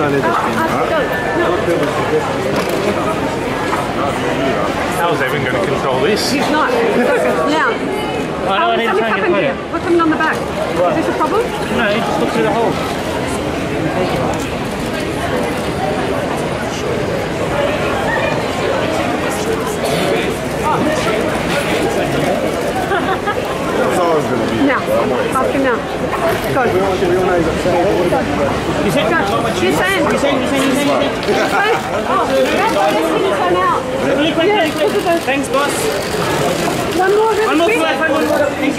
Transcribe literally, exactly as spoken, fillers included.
need to spin. How's Evan going to control this? He's not. Now, I know, I need to try and get happened here? What's happened on the back? Is this a problem? No, you just look through the hole. Now, ask him now. Go. You said, Go. Usain. Usain, Usain, Usain, Usain. Oh, that's why this thing is so out. Really quick, really quick. Thanks, boss. One more. One more, one more. Thank